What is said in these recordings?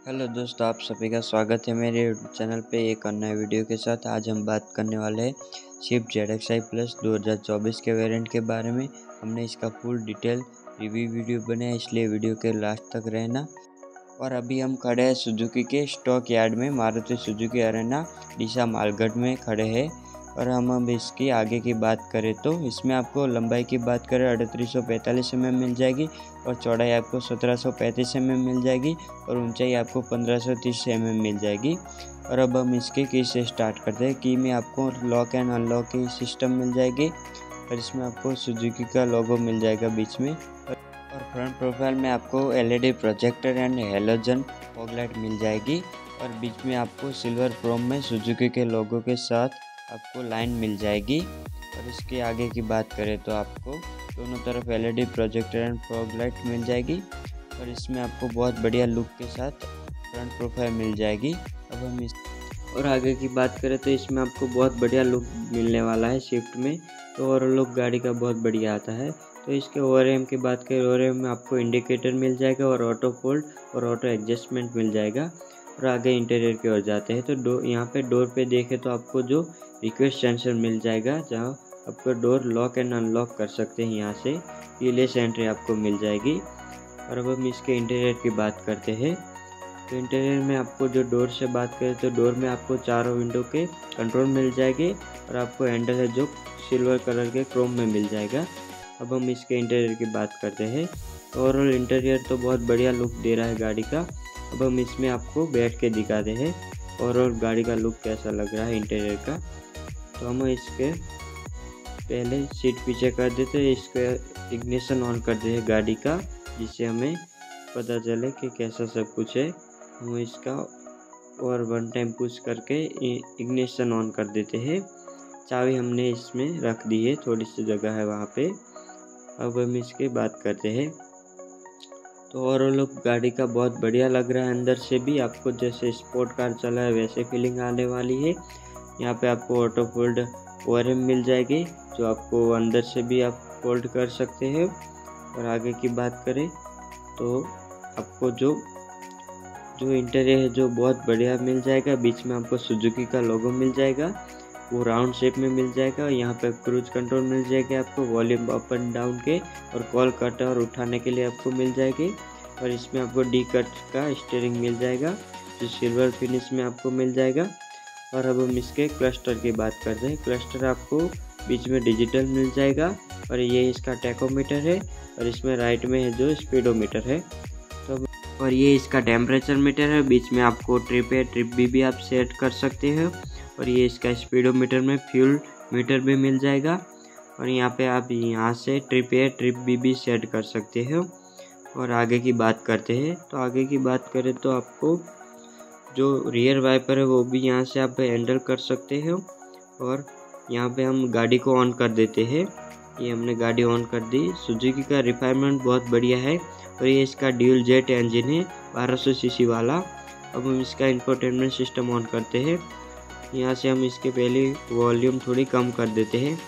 Hello दोस्तों, आप सभी का स्वागत है मेरे यूट्यूब चैनल पे एक और नए वीडियो के साथ। आज हम बात करने वाले हैं स्विफ्ट ZXi प्लस 2024 के वेरिएंट के बारे में। हमने इसका फुल डिटेल रिव्यू वीडियो बनाया, इसलिए वीडियो के लास्ट तक रहना। और अभी हम खड़े हैं सुजुकी के स्टॉक यार्ड में, मारुति सुजुकी अरेना डीसा मालगढ़ में खड़े हैं। और हम अब इसकी आगे की बात करें तो इसमें आपको लंबाई की बात करें 3845 mm मिल जाएगी और चौड़ाई आपको 1735 mm मिल जाएगी और ऊंचाई आपको 1530 mm मिल जाएगी। और अब हम इसके की से स्टार्ट करते हैं। की में आपको लॉक एंड अनलॉक की सिस्टम मिल जाएगी और इसमें आपको सुजुकी का लोगो मिल जाएगा बीच में। और फ्रंट प्रोफाइल में आपको LED projector and halogen fog light मिल जाएगी और बीच में आपको सिल्वर क्रोम में सुजुकी के लोगो के साथ आपको लाइन मिल जाएगी। और इसके आगे की बात करें तो आपको दोनों तरफ LED projector and fog light मिल जाएगी और इसमें आपको बहुत बढ़िया लुक के साथ फ्रंट प्रोफाइल मिल जाएगी। अब हम इस और आगे की बात करें तो इसमें आपको बहुत बढ़िया लुक मिलने वाला है स्विफ्ट में। तो और लुक गाड़ी का बहुत बढ़िया आता है। तो इसके ओआरएम की बात करें, ओआरएम में आपको इंडिकेटर मिल जाएगा और ऑटो फोल्ड और ऑटो एडजस्टमेंट मिल जाएगा। और आगे इंटीरियर की ओर जाते हैं तो यहाँ पे डोर पे देखें तो आपको जो रिक्वेस्ट सेंसर मिल जाएगा, जहाँ आपको डोर लॉक एंड अनलॉक कर सकते हैं। यहाँ से कीलेस एंट्री आपको मिल जाएगी। और अब हम इसके इंटीरियर की बात करते हैं तो इंटीरियर में आपको जो डोर से बात करें तो डोर में आपको चारों विंडो के कंट्रोल मिल जाएंगे और आपको हैंडल है जो सिल्वर कलर के क्रोम में मिल जाएगा। अब हम इसके इंटीरियर की बात करते हैं। ओवरऑल इंटीरियर तो बहुत बढ़िया लुक दे रहा है गाड़ी का। अब हम इसमें आपको बैठ के दिखाते हैं ओवरऑल गाड़ी का लुक कैसा लग रहा है इंटीरियर का। तो हम इसके पहले सीट पीछे कर देते हैं, इसका इग्निशन ऑन कर देते हैं गाड़ी का, जिससे हमें पता चले कि कैसा सब कुछ है। हम इसका और वन टाइम पुश करके इग्निशन ऑन कर देते हैं। चाबी हमने इसमें रख दी है, थोड़ी सी जगह है वहाँ पे। अब हम इसके बात करते हैं तो ओवरऑल गाड़ी का बहुत बढ़िया लग रहा है। अंदर से भी आपको जैसे स्पोर्ट कार चला है वैसे फीलिंग आने वाली है। यहाँ पे आपको ऑटो फोल्ड ओआरएम मिल जाएगी जो आपको अंदर से भी आप फोल्ड कर सकते हैं। और आगे की बात करें तो आपको जो इंटीरियर है जो बहुत बढ़िया मिल जाएगा। बीच में आपको सुजुकी का लोगो मिल जाएगा, वो राउंड शेप में मिल जाएगा। और यहाँ पे क्रूज कंट्रोल मिल जाएगा आपको, वॉल्यूम अप एंड डाउन के, और कॉल कट और उठाने के लिए आपको मिल जाएगी। और इसमें आपको डी कट का स्टीयरिंग मिल जाएगा जो सिल्वर फिनिश में आपको मिल जाएगा। और अब हम इसके क्लस्टर की बात करते हैं। क्लस्टर आपको बीच में डिजिटल मिल जाएगा और ये इसका टैकोमीटर है और इसमें राइट में है जो स्पीडोमीटर है। तो और ये इसका टेम्परेचर मीटर है। बीच में आपको ट्रिप ए ट्रिप बी भी आप सेट कर सकते हो। और ये इसका स्पीडोमीटर में फ्यूल मीटर भी मिल जाएगा और यहाँ पे आप यहाँ से ट्रिप ए ट्रिप बी भी सेट कर सकते हो। और आगे की बात करते हैं तो आगे की बात करें तो आपको जो रियर वाइपर है वो भी यहाँ से आप हैंडल कर सकते हो। और यहाँ पे हम गाड़ी को ऑन कर देते हैं। ये हमने गाड़ी ऑन कर दी। सुजुकी का रिफाइनमेंट बहुत बढ़िया है और ये इसका ड्यूल जेट इंजन है 1200 सीसी वाला। अब हम इसका इंफोटेनमेंट सिस्टम ऑन करते हैं। यहाँ से हम इसके पहले वॉल्यूम थोड़ी कम कर देते हैं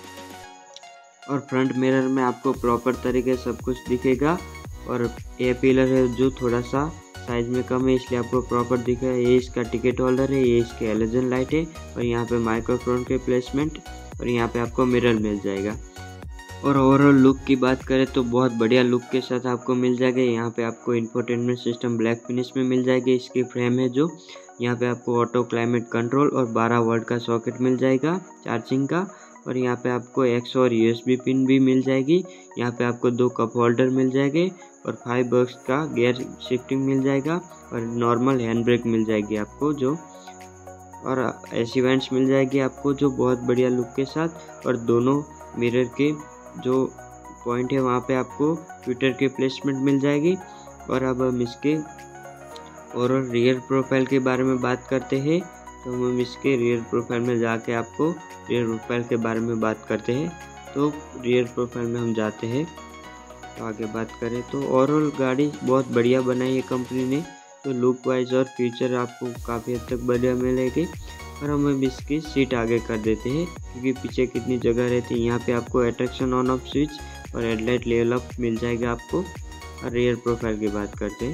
और फ्रंट मिरर में आपको प्रॉपर तरीके से सब कुछ दिखेगा। और ये पिलर है जो थोड़ा सा साइज में कम है, इसलिए आपको प्रॉपर दिख रहा है। ये इसका टिकट होल्डर है, ये इसके हेलोजन लाइट है और यहाँ पे माइक्रोफोन के प्लेसमेंट और यहाँ पे आपको मिरर मिल जाएगा। और ओवरऑल लुक की बात करें तो बहुत बढ़िया लुक के साथ आपको मिल जाएगा। यहाँ पे आपको इंफोटेनमेंट सिस्टम ब्लैक फिनिश में मिल जाएगी। इसकी फ्रेम है जो यहाँ पे आपको ऑटो क्लाइमेट कंट्रोल और 12 वोल्ट का सॉकेट मिल जाएगा चार्जिंग का। और यहाँ पे आपको एक्स और USB पिन भी मिल जाएगी। यहाँ पे आपको 2 कप होल्डर मिल जाएंगे और 5 बक्स का गियर शिफ्टिंग मिल जाएगा और नॉर्मल हैंड ब्रेक मिल जाएगी आपको जो, और AC वेंट्स मिल जाएगी आपको जो बहुत बढ़िया लुक के साथ। और दोनों मिरर के जो पॉइंट है वहाँ पे आपको ट्विटर के प्लेसमेंट मिल जाएगी। और अब हम इसके और रियर प्रोफाइल के बारे में बात करते हैं तो हम इसके रियर प्रोफाइल में जाके आपको रियर प्रोफाइल के बारे में बात करते हैं। तो रियर प्रोफाइल में हम जाते हैं तो आगे बात करें तो ओवरऑल गाड़ी बहुत बढ़िया बनाई है कंपनी ने। तो लुक वाइज और फीचर आपको काफ़ी हद तक बढ़िया मिलेगी। और हम इसकी सीट आगे कर देते हैं क्योंकि पीछे कितनी जगह रहती है। यहाँ पे आपको अट्रैक्शन ऑन ऑफ स्विच और हेडलाइट लेवल अप मिल जाएगा आपको। और रियर प्रोफाइल की बात करते हैं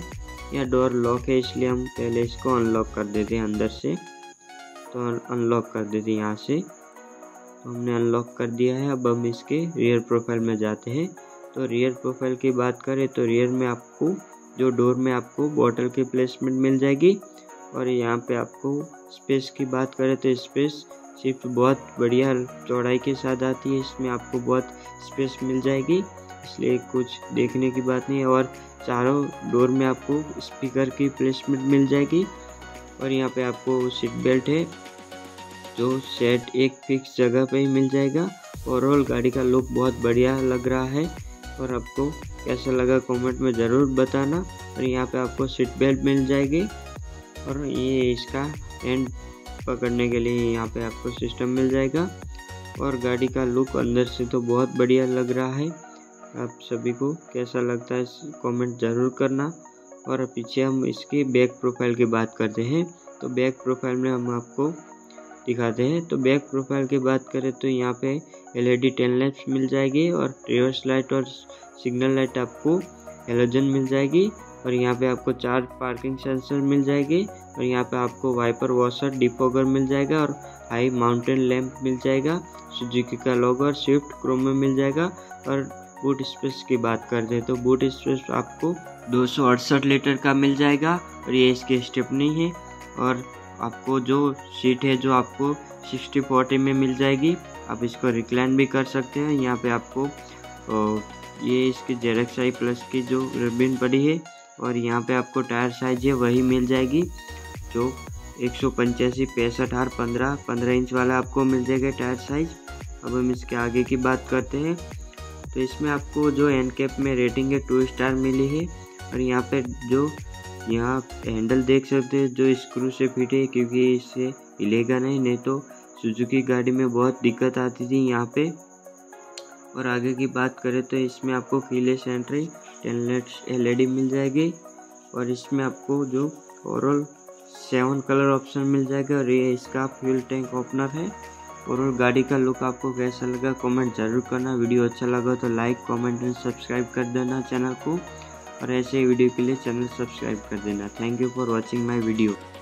यह डोर लॉक है, इसलिए हम पहले इसको अनलॉक कर देते हैं अंदर से। तो अनलॉक कर देते हैं यहाँ से। तो हमने अनलॉक कर दिया है। अब हम इसके रियर प्रोफाइल में जाते हैं। तो रियर प्रोफाइल की बात करें तो रियर में आपको जो डोर में आपको बॉटल की प्लेसमेंट मिल जाएगी। और यहाँ पे आपको स्पेस की बात करें तो स्पेस शिफ्ट बहुत बढ़िया चौड़ाई के साथ आती है। इसमें आपको बहुत स्पेस मिल जाएगी, इसलिए कुछ देखने की बात नहीं है। और चारों डोर में आपको स्पीकर की प्लेसमेंट मिल जाएगी। और यहाँ पे आपको सीट बेल्ट है जो सेट एक फिक्स जगह पे ही मिल जाएगा। ओवरऑल गाड़ी का लुक बहुत बढ़िया लग रहा है। और आपको कैसा लगा कमेंट में ज़रूर बताना। और यहाँ पे आपको सीट बेल्ट मिल जाएगी। और ये इसका एंड पकड़ने के लिए यहाँ पे आपको सिस्टम मिल जाएगा। और गाड़ी का लुक अंदर से तो बहुत बढ़िया लग रहा है। आप सभी को कैसा लगता है कमेंट ज़रूर करना। और पीछे हम इसकी बैक प्रोफाइल की बात करते हैं। तो बैक प्रोफाइल में हम आपको दिखाते हैं। तो बैक प्रोफाइल की बात करें तो यहाँ पे LED टेल लैंप्स मिल जाएगी। और रिवर्स लाइट और सिग्नल लाइट आपको हेलोजन मिल जाएगी। और यहाँ पे आपको 4 पार्किंग सेंसर मिल जाएगी। और यहाँ पे आपको वाइपर वॉशर डिफॉगर मिल जाएगा। और हाई माउंटेन लैंप मिल जाएगा। सुजुकी का लोगो और स्विफ्ट क्रोम में मिल जाएगा। और बूट स्पेस की बात करते हैं तो बूट स्पेस आपको 268 लीटर का मिल जाएगा। और ये इसकी स्टेपनी है। और आपको जो सीट है जो आपको 60/40 में मिल जाएगी। आप इसको रिक्लाइन भी कर सकते हैं। यहाँ पे आपको ये इसकी ZXi प्लस की जो रिबन पड़ी है। और यहाँ पे आपको टायर साइज है वही मिल जाएगी जो 185, 65, 15 इंच वाला आपको मिल जाएगा टायर साइज। अब हम इसके आगे की बात करते हैं। तो इसमें आपको जो एनकैप में रेटिंग है 2 स्टार मिली है। और यहाँ पे जो यहाँ हैंडल देख सकते हैं जो स्क्रू से फिट है, क्योंकि इससे हिलेगा नहीं तो सुजुकी गाड़ी में बहुत दिक्कत आती थी यहाँ पे। और आगे की बात करें तो इसमें आपको कीलेस एंट्री, टेल LED मिल जाएगी। और इसमें आपको जो ओवरऑल 7 कलर ऑप्शन मिल जाएगा। और ये इसका फ्यूल टैंक ओपनर है। और गाड़ी का लुक आपको कैसा लगा कमेंट जरूर करना। वीडियो अच्छा लगा तो लाइक, कमेंट एंड सब्सक्राइब कर देना चैनल को। और ऐसे वीडियो के लिए चैनल सब्सक्राइब कर देना। Thank you for watching my video.